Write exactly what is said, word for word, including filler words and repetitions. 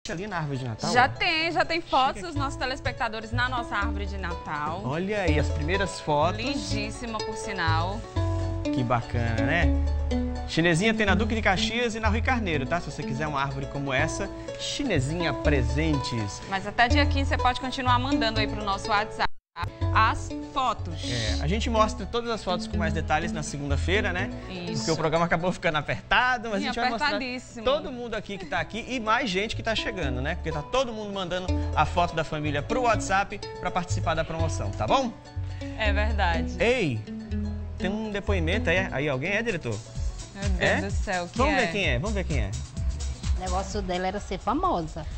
ali na árvore de Natal? Já ó. tem, já tem fotos dos nossos telespectadores na nossa árvore de Natal. Olha aí, as primeiras fotos. Lindíssima, por sinal. Que bacana, né? Chinesinha tem na Duque de Caxias e na Rui Carneiro, tá? Se você quiser uma árvore como essa, Chinesinha Presentes. Mas até dia quinze você pode continuar mandando aí pro nosso WhatsApp as fotos. É, a gente mostra todas as fotos com mais detalhes na segunda-feira, né? Isso. Porque o programa acabou ficando apertado, mas Sim, a gente vai mostrar apertadíssimo. todo mundo aqui que tá aqui e mais gente que tá chegando, né? Porque tá todo mundo mandando a foto da família pro WhatsApp para participar da promoção, tá bom? É verdade. Ei, tem um depoimento aí, aí alguém é, diretor? Meu Deus É? do céu, que Vamos é? ver quem é, vamos ver quem é. O negócio dela era ser famosa.